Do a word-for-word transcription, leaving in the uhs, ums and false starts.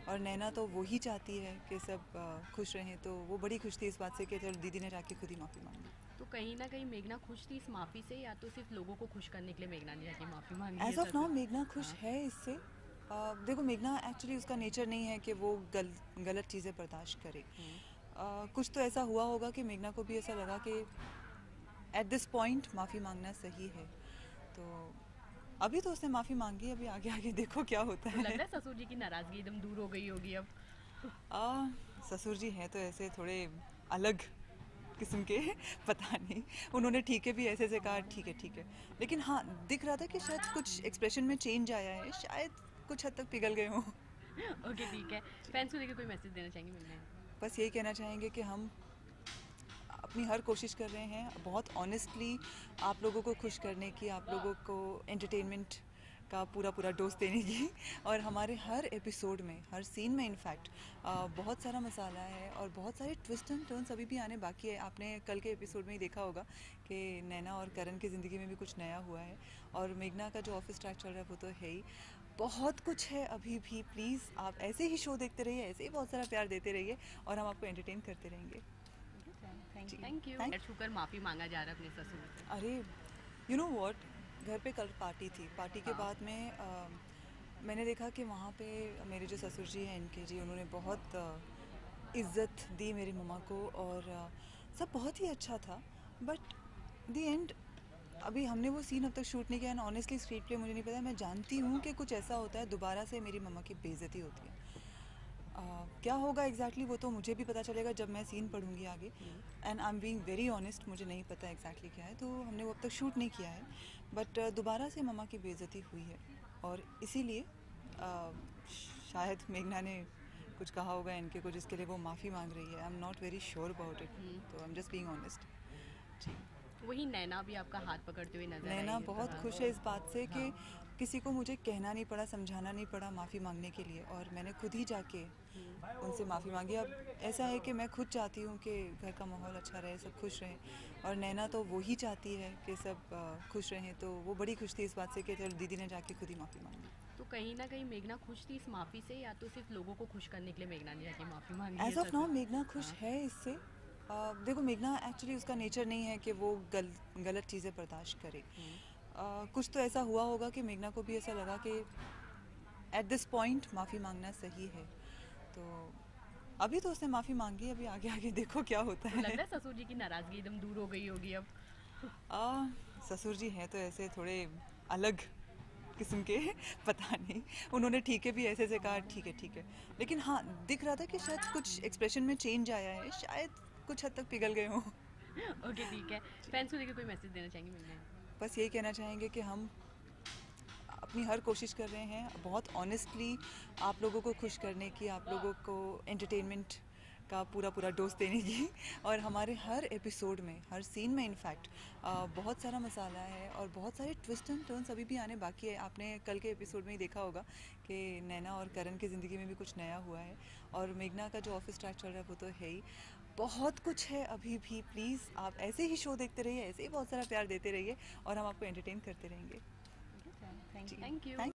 और नैना तो वो ही चाहती है कि सब आ, खुश रहें, तो वो बड़ी खुश थी इस बात से कि चलो दीदी ने जाके खुद ही माफ़ी मांगी। तो कहीं ना कहीं मेघना खुश थी इस माफ़ी से, या तो सिर्फ लोगों को खुश करने के लिए मेघना ने जाके माफ़ी मांगी है एज ऑफ नाउ ससुर? मेघना खुश हाँ। है इससे। आ, देखो, मेघना एक्चुअली उसका नेचर नहीं है कि वो गल, गलत चीज़ें बर्दाश्त करे। हम्म। आ, कुछ तो ऐसा हुआ होगा कि मेघना को भी ऐसा लगा कि एट दिस पॉइंट माफ़ी मांगना सही है। तो अभी तो उसने माफ़ी मांगी, अभी आगे आगे देखो क्या होता तो लग है। रहा है ससुर जी की नाराज़गी एकदम दूर हो गई होगी अब। आ, ससुर जी हैं तो ऐसे थोड़े अलग किस्म के। पता नहीं, उन्होंने ठीक है भी ऐसे ऐसे कहा, ठीक है ठीक है। लेकिन हाँ, दिख रहा था कि शायद कुछ एक्सप्रेशन में चेंज आया है, शायद कुछ हद तक पिघल गए हों। ओके ठीक है। फैंस को लेकर कोई मैसेज देना चाहेंगे मेघना? बस यही कहना चाहेंगे कि हम अपनी हर कोशिश कर रहे हैं बहुत ऑनेस्टली आप लोगों को खुश करने की, आप लोगों को एंटरटेनमेंट का पूरा पूरा डोज देने की। और हमारे हर एपिसोड में, हर सीन में इनफैक्ट बहुत सारा मसाला है और बहुत सारे ट्विस्ट एंड टर्न्स अभी भी आने बाकी है। आपने कल के एपिसोड में ही देखा होगा कि नैना और करण की ज़िंदगी में भी कुछ नया हुआ है, और मेघना का जो ऑफिस ट्रैक चल रहा है वो तो है ही। बहुत कुछ है अभी भी। प्लीज़ आप ऐसे ही शो देखते रहिए, ऐसे ही बहुत सारा प्यार देते रहिए, और हम आपको एंटरटेन करते रहेंगे। थैंक जी, यू थैंक यू। थैंक। छूकर माफ़ी मांगा जा रहा है अपने ससुर से। अरे, यू नो व्हाट, घर पे कल पार्टी थी। पार्टी के हाँ। बाद में अ, मैंने देखा कि वहाँ पे मेरे जो ससुर जी हैं इनके जी, उन्होंने बहुत अ, इज़्ज़त दी मेरी मम्मा को, और अ, सब बहुत ही अच्छा था। बट द एंड, अभी हमने वो सीन अब तक शूट नहीं किया, एंड ऑनेस्टली स्क्रीन प्ले मुझे नहीं पता। मैं जानती हूँ कि कुछ ऐसा होता है, दोबारा से मेरी मम्मा की बेइज्जती होती है। आ, क्या होगा एग्जैक्टली exactly, वो तो मुझे भी पता चलेगा जब मैं सीन पढ़ूंगी आगे। And I am being very honest, मुझे नहीं पता एग्जैक्टली exactly क्या है, तो हमने वो अब तक शूट नहीं किया है। बट दोबारा से मम्मा की बेइज्जती हुई है, और इसीलिए आ, शायद मेघना ने कुछ कहा होगा इनके को, जिसके लिए वो माफ़ी मांग रही है। I am not very sure about it, तो I am just being honest. जी। वही नैना भी आपका हाथ पकड़ते हुए नजर नैना आई है तो बहुत हाँ। खुश है इस बात से कि हाँ। किसी को मुझे कहना नहीं पड़ा, समझाना नहीं पड़ा माफ़ी मांगने के लिए, और मैंने खुद ही जाके उनसे माफ़ी मांगी। अब ऐसा है कि मैं खुद चाहती हूँ कि घर का माहौल अच्छा रहे, सब खुश रहें, और नैना तो वो ही चाहती है कि सब आ, खुश रहें, तो वो बड़ी खुश थी इस बात से कि चलो दीदी ने जाके खुद ही माफ़ी मांगी। तो कहीं ना कहीं मेघना खुश थी इस माफ़ी से, या तो सिर्फ लोगों को खुश करने के लिए मेघना ने जाके माफ़ी मांगी है एज ऑफ नाउ ससुर? मेघना खुश हाँ। है इससे। आ, देखो, मेघना एक्चुअली उसका नेचर नहीं है कि वो गल, गलत चीज़ें बर्दाश्त करे। हम्म। आ, कुछ तो ऐसा हुआ होगा कि मेघना को भी ऐसा लगा कि एट दिस पॉइंट माफ़ी मांगना सही है। तो अभी तो उसने माफ़ी मांगी, अभी आगे आगे देखो क्या होता तो लग है। रहा है ससुर जी की नाराज़गी एकदम दूर हो गई होगी अब। आ, ससुर जी हैं तो ऐसे थोड़े अलग किस्म के। पता नहीं, उन्होंने ठीक है भी ऐसे ऐसे कहा, ठीक है ठीक है। लेकिन हाँ, दिख रहा था कि शायद कुछ एक्सप्रेशन में चेंज आया है, शायद कुछ हद तक पिघल गए हों। ओके ठीक है। फैंस को लेकर कोई मैसेज देना चाहेंगे मेघना? बस यही कहना चाहेंगे कि हम अपनी हर कोशिश कर रहे हैं बहुत ऑनेस्टली आप लोगों को खुश करने की, आप लोगों को एंटरटेनमेंट का पूरा पूरा डोज देने की। और हमारे हर एपिसोड में, हर सीन में इनफैक्ट बहुत सारा मसाला है और बहुत सारे ट्विस्ट एंड टर्न्स अभी भी आने बाकी है। आपने कल के एपिसोड में ही देखा होगा कि नैना और करण की ज़िंदगी में भी कुछ नया हुआ है, और मेघना का जो ऑफिस ट्रैक चल रहा है वो तो है ही। बहुत कुछ है अभी भी। प्लीज़ आप ऐसे ही शो देखते रहिए, ऐसे ही बहुत सारा प्यार देते रहिए, और हम आपको एंटरटेन करते रहेंगे। थैंक जी, थैंक यू। थैंक